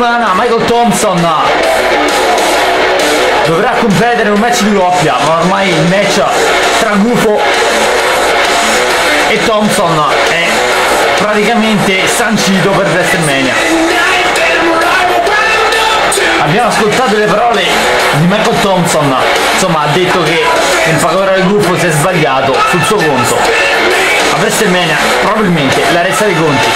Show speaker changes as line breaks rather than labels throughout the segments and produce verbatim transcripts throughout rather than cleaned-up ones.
settimana Michael Thompson dovrà competere in un match di coppia, ma ormai il match tra Gufo e Thompson è praticamente sancito per WrestleMania. Abbiamo ascoltato le parole di Michael Thompson, insomma ha detto che in favore del Gufo si è sbagliato sul suo conto. A WrestleMania probabilmente la resta dei conti.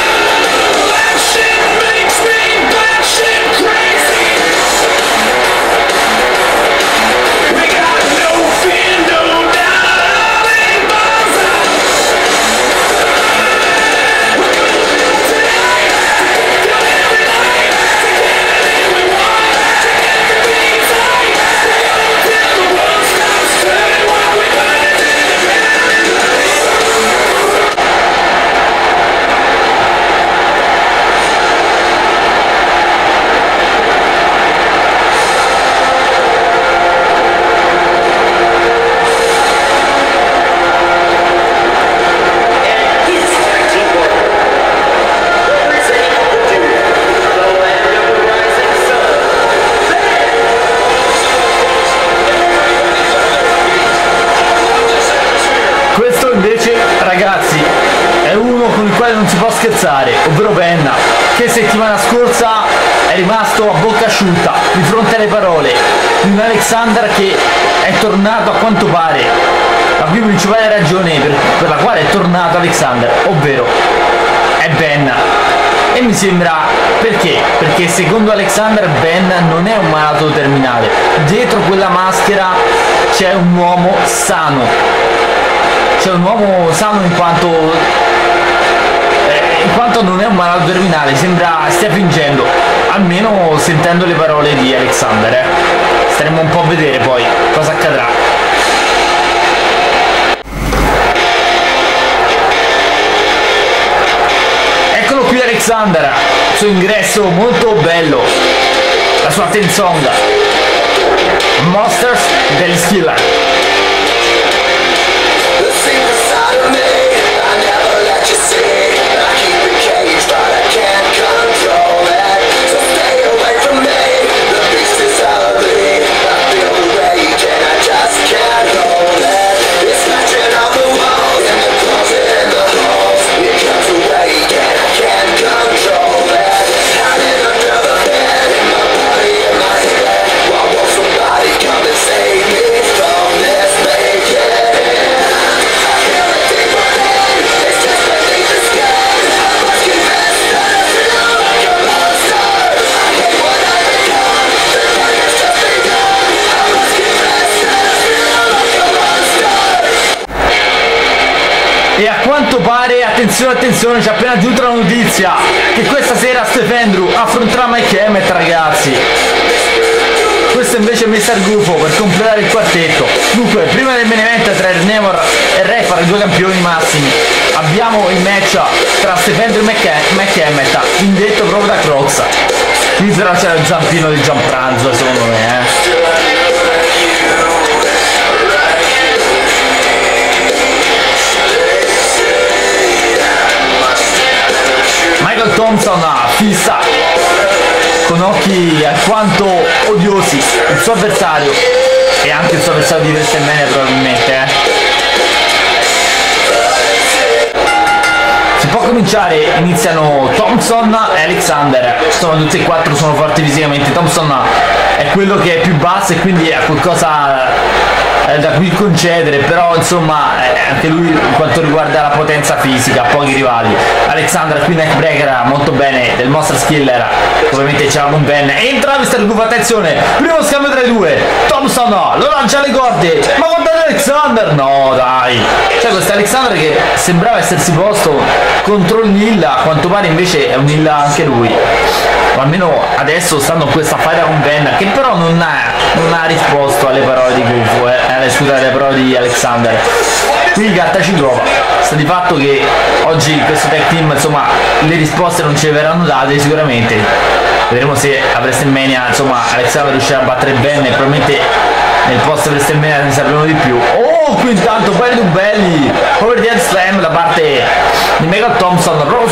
Ragazzi, è uno con il quale non si può scherzare, ovvero Penna, che settimana scorsa è rimasto a bocca asciutta di fronte alle parole di un Alexander che è tornato a quanto pare la più principale ragione per, per la quale è tornato Alexander, ovvero è Ben. E mi sembra perché? Perché secondo Alexander Ben non è un malato terminale, dietro quella maschera c'è un uomo sano. C'è un uomo sano in quanto eh, in quanto non è un malato terminale, sembra stia fingendo, almeno sentendo le parole di Alexander. Eh. Staremo un po' a vedere poi cosa accadrà. Eccolo qui Alexander, il suo ingresso molto bello, la sua theme song, Monsters del Skiller. E a quanto pare, attenzione attenzione, ci è appena giunta la notizia che questa sera Steph Andrew affronterà Mike Emmett, ragazzi. Questo invece è mister Gufo per completare il quartetto. Dunque, prima del main event tra Aaron Nemor e Refar, i due campioni massimi, abbiamo il match tra Steph Andrew e Mike Emmett, indetto proprio da Crocs. Qui però c'era il zampino di Gian Pranzo, secondo me, eh. Michael Thompson fissa con occhi alquanto odiosi il suo avversario e anche il suo avversario di WrestleMania probabilmente, eh. Si può cominciare, iniziano Thompson e Alexander, insomma tutti e quattro sono forti fisicamente. Thompson è quello che è più basso e quindi ha qualcosa da cui concedere, però insomma eh, anche lui in quanto riguarda la potenza fisica ha pochi rivali. Alexander qui neckbreaker molto bene del Monster Skiller, ovviamente c'era con Ben, entra mister Gufo, attenzione, primo scambio tra i due, Thompson lo lancia alle corde, ma guardate Alexander, no dai, cioè questo Alexander che sembrava essersi posto contro il Nilla, a quanto pare invece è un Nilla anche lui, o almeno adesso stanno in questa faida con Ben, che però non ha, non ha risposto alle parole di Gufo, eh. Eh, scusate, le parole di Alexander. Qui Gatta ci trova, sta di fatto che oggi questo tag team, insomma, le risposte non ce le verranno date sicuramente. Vedremo se a WrestleMania, insomma, Alexander riuscirà a battere Ben e probabilmente nel post WrestleMania ne sapremo di più. Oh, qui intanto belli belli over the head slam da parte di Michael Thompson proprio sul suo rivale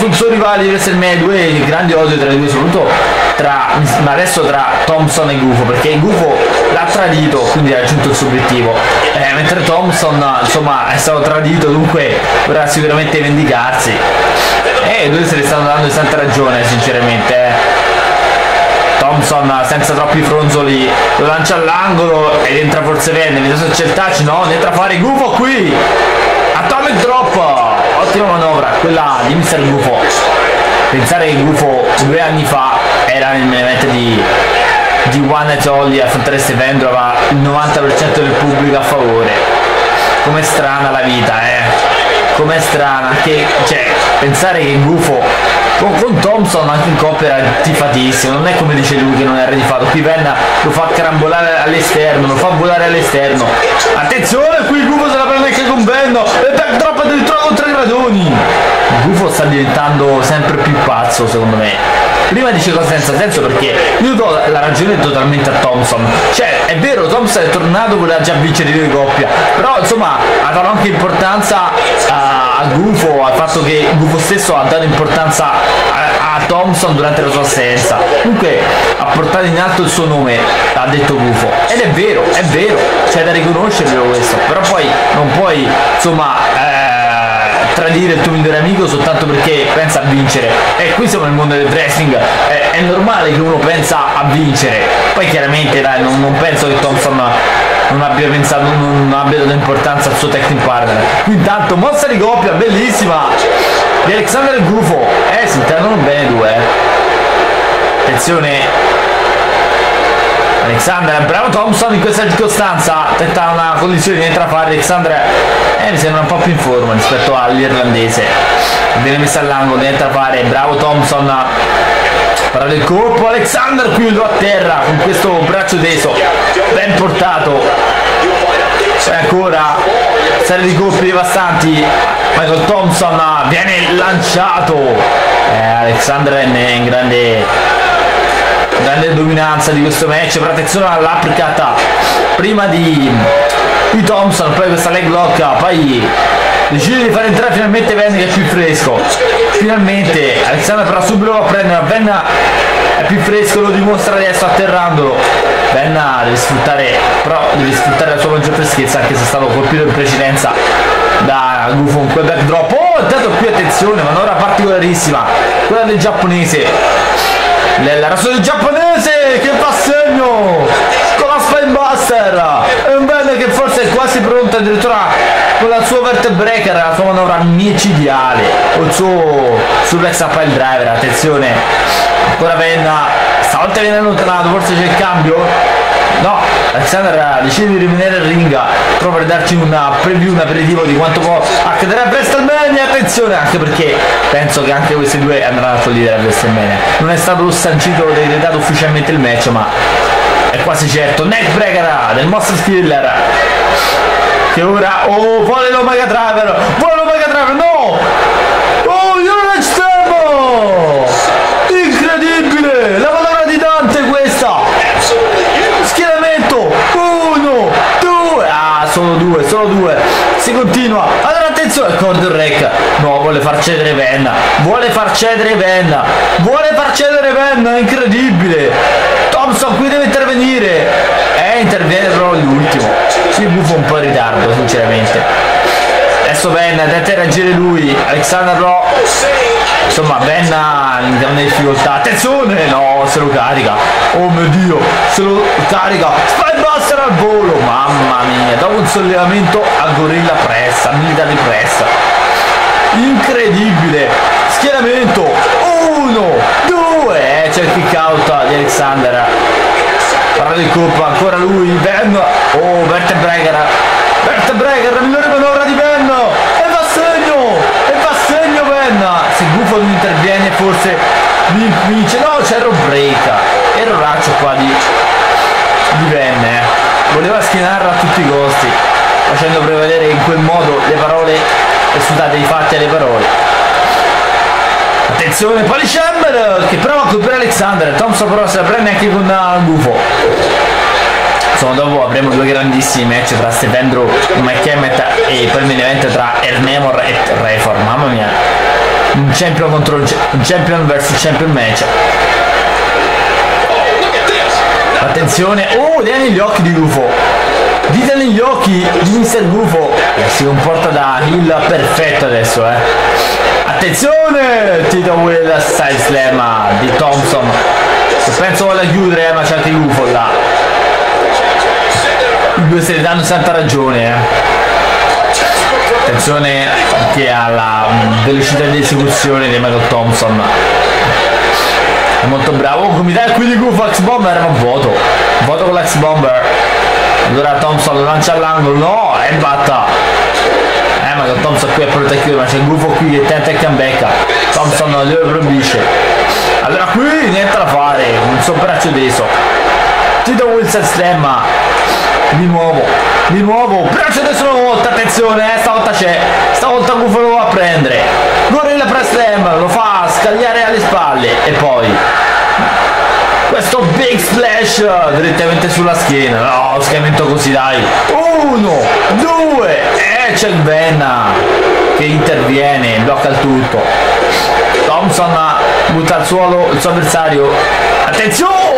rivali di WrestleMania due, il grande odio tra i due, soprattutto tra, ma adesso tra Thompson e Gufo, perché Gufo l'ha tradito, quindi ha raggiunto il suo obiettivo, eh, mentre Thompson insomma è stato tradito, dunque vorrà sicuramente vendicarsi, e i due se ne stanno dando di santa ragione sinceramente. eh. Thompson senza troppi fronzoli lo lancia all'angolo ed entra forse bene, vediamo se c'è il touch, no, entra a fare Gufo qui, Atomic Drop, ottima manovra quella di mister Gufo. Pensare che Gufo due anni fa era nel main event di, di One Night Only a affrontare Stevendro, aveva il novanta per cento del pubblico a favore. Com'è strana la vita, eh, com'è strana, che, cioè, pensare che Gufo con, con Thompson anche in coppia era tifatissimo, non è come dice lui che non era tifato, qui Venna lo fa carambolare all'esterno, lo fa volare all'esterno, attenzione qui Gufo se la prende anche con Benno, e backdrop addirittura con tre gradoni. Gufo sta diventando sempre più pazzo secondo me. Prima dice cose senza senso, perché io do la ragione totalmente a Thompson, cioè è vero Thompson è tornato, voleva già vincere di coppia, però insomma ha dato anche importanza a, a Gufo, al fatto che Gufo stesso ha dato importanza a, a Thompson durante la sua assenza, comunque ha portato in alto il suo nome, ha detto Gufo, ed è vero, è vero, c'è da riconoscerlo questo, però poi non puoi insomma eh, tradire il tuo migliore amico soltanto perché pensa a vincere, e qui siamo nel mondo del wrestling, è, è normale che uno pensa a vincere, poi chiaramente dai, non, non penso che Thompson non abbia pensato, non abbia dato importanza al suo tecnic partner. Qui intanto mossa di coppia bellissima di Alexander e Gufo, eh si intendono bene due, eh. Attenzione Alexander, bravo Thompson in questa circostanza, tenta una collisione di entra a fare Alexander, eh, mi sembra un po' più in forma rispetto all'irlandese, viene messa all'angolo, entra a fare, bravo Thompson, parla del colpo, Alexander qui lo a terra con questo braccio teso, ben portato, e ancora serie di colpi devastanti, Michael Thompson viene lanciato, eh, Alexander è in grande grande dominanza di questo match, però attenzione all'uppercut prima di, di Thompson, poi questa leg lock, poi decide di far entrare finalmente Venn che è più fresco, finalmente Alexander però subito va a prendere, Venn è più fresco, lo dimostra adesso atterrandolo, Venn deve sfruttare, però deve sfruttare la sua maggior freschezza, anche se è stato colpito in precedenza da Gufo con quel backdrop. Oh, intanto qui attenzione, manovra particolarissima, quella del giapponese, la rasoia giapponese che fa segno con la Spinebuster, è un bene che forse è quasi pronto addirittura con la sua vertebreaker, la sua manovra micidiale, o il suo suplex a pile driver. Attenzione, ancora Venna, stavolta viene allontanato, forse c'è il cambio, no, Alexander decide di rimanere in ring proprio per darci una preview, un aperitivo di quanto può accadere a WrestleMania. Attenzione, anche perché penso che anche questi due andranno a collidere a WrestleMania, non è stato sancito, decretato ufficialmente il match, ma è quasi certo. Neckbreaker del Monster Killer che ora, oh, vuole l'Omega Driver, vuole l'Omega Driver, no, oh, United Stemmo, incredibile, la manovra di Dante questa, schieramento, uno, due, ah, solo due, solo due, si continua, allora attenzione, Corder Rec, no, vuole far cedere Venn, vuole far cedere Venn, vuole far cedere Venn, incredibile, Thompson qui deve intervenire, eh, interviene però l'ultimo, si buffa un po' in ritardo sinceramente, adesso Venn tenta di reagire lui, Alexander però, insomma Venn in grande difficoltà, attenzione, no, se lo carica, oh mio dio, se lo carica, Spinebuster al volo, mamma mia, dopo un sollevamento a gorilla press, a military press, incredibile, schieramento, uno, due, eh, c'è il kick out di Alexander, parla del colpo, ancora lui, Venn, oh, vertebreaker, vertebreaker, la migliore manovra di Venn, e va a segno, e va a segno Venn, se Gufo non interviene forse vince, no, c'è il break, erroraccio qua di, di Venn, eh. voleva schienarla a tutti i costi, facendo prevalere in quel modo le parole, e scusate, i fatti alle parole. Attenzione, Polish Hammer che prova a colpire Alexander, Thompson però se la prende anche con uh, Gufo. Insomma, dopo avremo due grandissimi match tra Stevendro, Mike Emmett, e poi il main event tra Ernemor e Reform, mamma mia. un champion contro un champion versus champion match. Attenzione, oh, dite negli occhi di Gufo, dite negli occhi di mister Gufo, eh, si comporta da heel perfetto adesso, eh. Attenzione, Tito Will style slam di Thompson, penso voglia chiudere, eh, ma c'è anche Gufo là, i due se ne danno santa ragione, eh. Attenzione anche alla velocità di esecuzione di Michael Thompson, è molto bravo. Oh, come dai qui di Gufo, X Bomber, ma voto voto con l'X Bomber. Allora Thompson lo lancia all'angolo, no, e batta, eh, ma Thompson qui è pronto a chiudere, ma c'è Gufo qui che tenta e cambecca, Thompson non lo proibisce. Allora qui niente da fare, un suo braccio teso, Tito Wilson stemma di nuovo, di nuovo, braccio teso una volta, attenzione, eh, stavolta c'è, stavolta Gufo lo va a prendere, Gorilla Press Slam, lo fa scagliare alle spalle e poi questo big splash direttamente sulla schiena, no, schiamento così dai, uno, due, e c'è il Venna che interviene, blocca il tutto, Thompson butta al suolo il suo avversario, attenzione,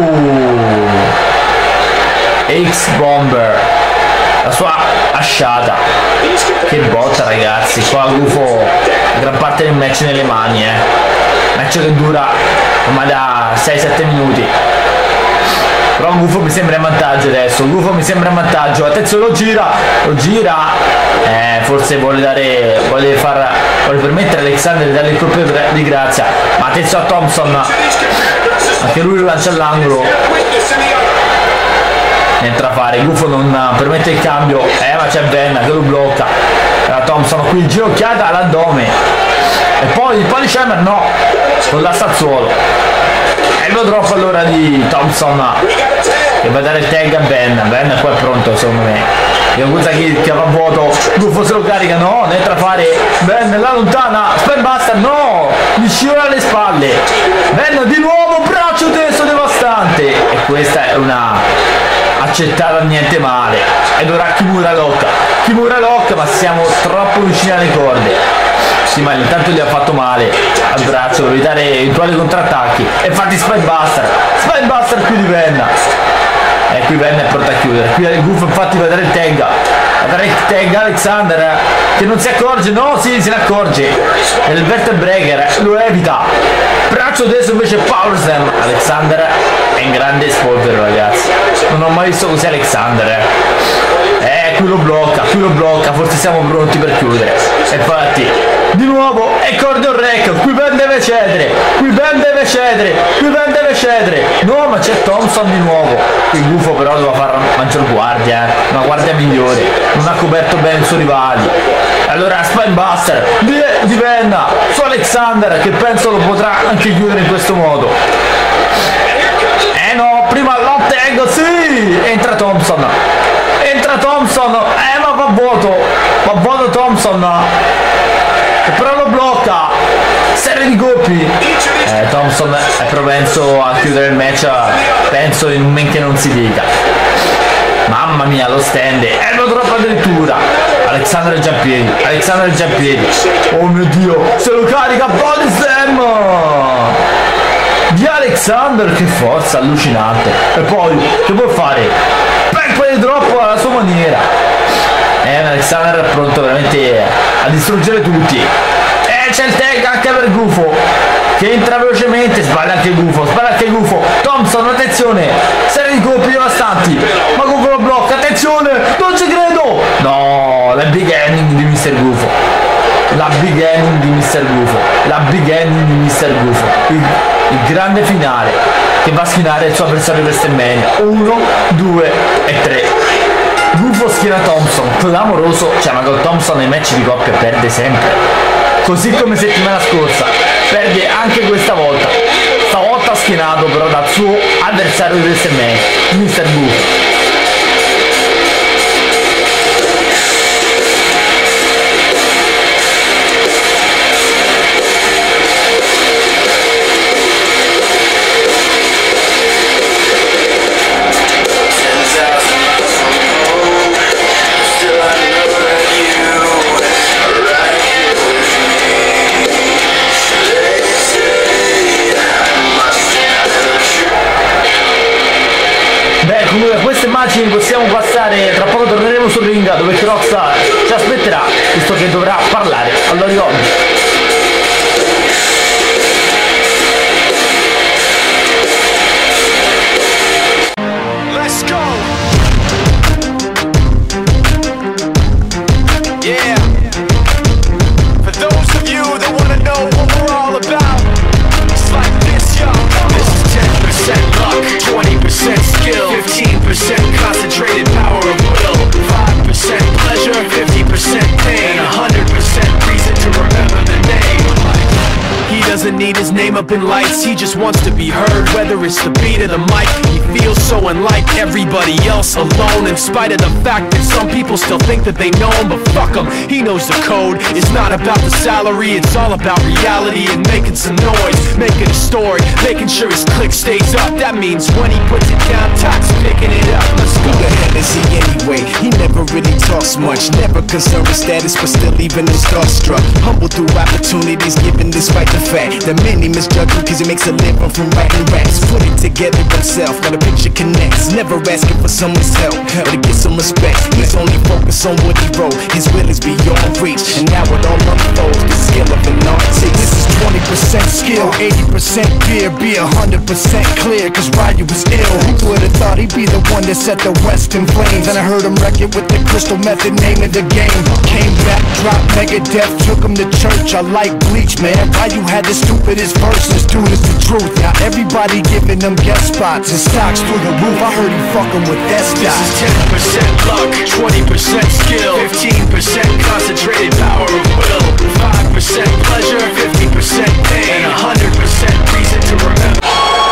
uh, X Bomber, la sua asciata, che botta ragazzi, qua Gufo gran parte del match nelle mani, eh, match che dura ormai da sei sette minuti, però Gufo mi sembra in vantaggio adesso, Gufo mi sembra in vantaggio, attenzione, lo gira, lo gira, eh, forse vuole dare, vuole far, vuole permettere a Alexander di dare il colpo di grazia, ma attenzione a Thompson, anche lui lo lancia all'angolo, niente da fare, Gufo non permette il cambio, eh, ma c'è Venna che lo blocca, la Thompson qui ginocchiata all'addome, e poi il Polish Hammer no, lo lascia al suolo, elbow drop allora di Thompson che va a dare il tag a Ben, Ben qua è pronto secondo me, Yakuza che, che va a vuoto, Gufo se lo carica, no, niente da fare, Ben la lontana, Spinebuster no, gli scivola alle spalle, Ben di nuovo braccio teso devastante, e questa è una accettata niente male, ed ora Kimura Lock, Kimura Lock, ma siamo troppo vicini alle corde, sì, ma intanto gli ha fatto male al braccio per evitare eventuali contrattacchi, e infatti Spinebuster, Spinebuster qui di Venna, e qui Venna è pronto a chiudere, qui Gufo infatti va a dare il tag, va a dare il tag Alexander che non si accorge, no, sì, se ne accorge, è il Vertebreaker, lo evita, braccio teso invece Power Slam, Alexander è in grande spolvero ragazzi, non ho mai visto così Alexander, eh. eh qui lo blocca, qui lo blocca, forse siamo pronti per chiudere, e infatti di nuovo è Cordial Rec, qui Ben deve cedere, qui Ben deve cedere, qui Ben deve cedere, no, ma c'è Thompson di nuovo, il Gufo però doveva fare maggior guardia, eh. una guardia migliore, non ha coperto bene il suo rivale, allora Spinebuster di, di Venna su Alexander che penso lo potrà anche chiudere in questo modo, eh no, prima l'hot tag, sì, entra Thompson, entra Thompson, eh ma va a vuoto, va a vuoto Thompson, però lo blocca, serie di colpi, eh, Thompson è propenso a chiudere il match, penso in un men che non si dica, mamma mia lo stand, e lo drop addirittura, Alexander è già in piedi, Alexander è già in piedi, oh mio dio, se lo carica, body slam di Alexander, che forza allucinante, e poi che può fare? Backplay drop alla sua maniera, e Alexander è pronto veramente a distruggere tutti, e c'è il tag anche per Gufo che entra velocemente, sbaglia anche Gufo, sbaglia anche Gufo, Thompson attenzione, serie di colpi devastanti, ma Gufo lo blocca, attenzione, non ci credo, no, la big ending di mister Gufo, la big ending di mister Gufo, la big ending di mister Gufo, il, il grande finale che va a schienare il suo avversario per WrestleMania, uno, due e tre. Gufo schiena Thompson, clamoroso, cioè ma con Thompson nei match di coppia perde sempre, così come settimana scorsa, perde anche questa volta, stavolta schienato però dal suo avversario di WrestleMania, mister Gufo. queste immagini possiamo passare, tra poco torneremo sul ring dove Crocs ci aspetterà, visto che dovrà parlare all'Orion.
fifteen percent concentrated power of will, five percent pleasure, fifty percent pain, one hundred percent reason to remember the name. He doesn't need his name up in lights, he just wants to be heard, whether it's the beat of the mic. He feels so unlike everybody else, alone, in spite of the fact that some people still think that they know him. But fuck him, he knows the code. It's not about the salary, it's all about reality and making some noise, making a story, making sure his click stays up. That means when he puts it down, Tox picking it up. Let's go.
Who the hell is he anyway? He never really talks much, never concerned with status, but still even him starstruck. Humble through opportunities given despite the fact that many misjudge him cause he makes a living from writing raps. Put it together himself, now the picture connects. Never asking for someone's help or to get some respect. He's only focused on what he wrote. His will is beyond reach, and now it all unfolds. The skill of an artist. This is twenty percent skill, eighty percent fear. Be one hundred percent clear, cause Ryu was ill. Who would've thought he'd be the one that set the West in flames? And I heard him wreck it with the crystal method, name of the game. Came back, dropped Megadeth, took him to church. I like Bleach, man. Ryu had the stupidest verses, dude, it's the truth. Now everybody giving them guest spots and stocks through the roof. I heard he fucking with that stock.
This is ten percent luck, twenty percent skill, fifteen percent concentrated power of will, five percent pleasure, fifty percent pain, and one hundred percent reason to remember.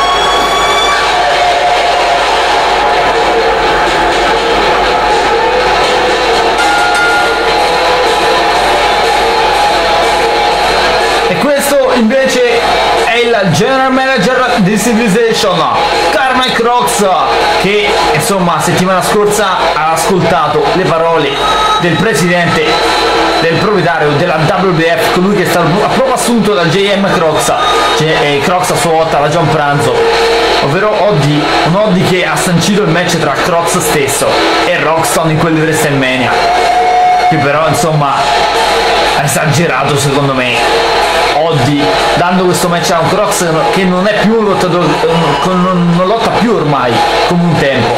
E questo invece è il general manager di Civilization, Carmine Crocs, che insomma settimana scorsa ha ascoltato le parole del presidente, del proprietario della W W F, colui che è stato proprio assunto dal J M Crocs, e Crocs a sua volta la John Pranzo, ovvero Oddi, un Oddi che ha sancito il match tra Crocs stesso e Rockston in quel di WrestleMania, che però insomma ha esagerato secondo me Oddi, dando questo match a un Crocs che non è più un lottatore, non, non lotta più ormai come un tempo.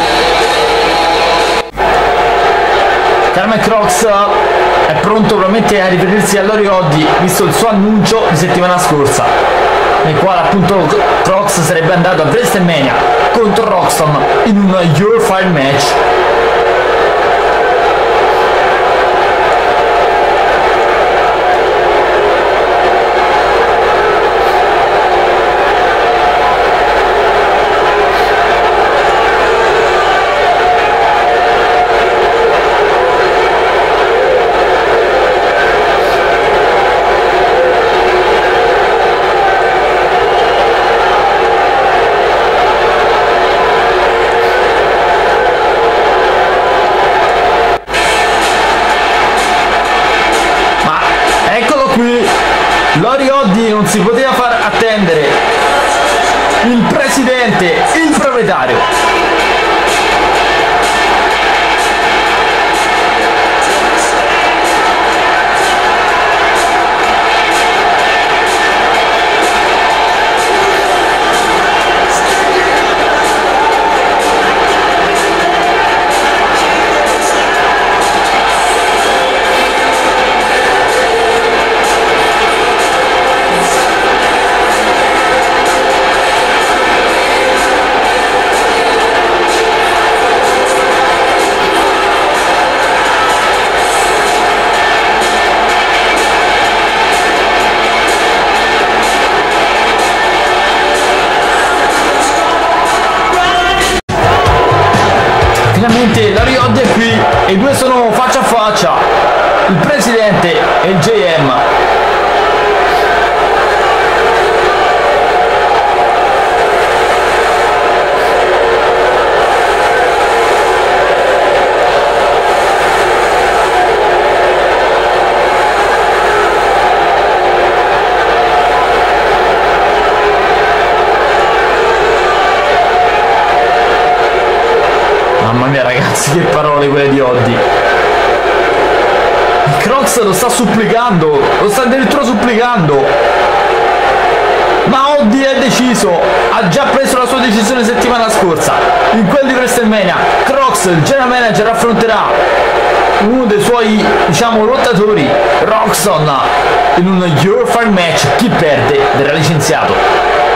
Carmine Crocs è pronto probabilmente a riferirsi a Lori Oddi, visto il suo annuncio di settimana scorsa, nel quale appunto Crocs sarebbe andato a WrestleMania contro Rockston in un Your Fire match. Lori Oddi non si poteva far attendere, il presidente, il proprietario. Finalmente Lori Oddi è qui e i due sono faccia a faccia, il presidente e il J M. Mamma mia ragazzi, che parole quelle di Oddi. Crocs lo sta supplicando, lo sta addirittura supplicando, ma Oddi è deciso, ha già preso la sua decisione settimana scorsa. In quel di WrestleMania Crocs, il general manager, affronterà uno dei suoi, diciamo, lottatori, Roxon, in un Your Fight match. Chi perde verrà licenziato.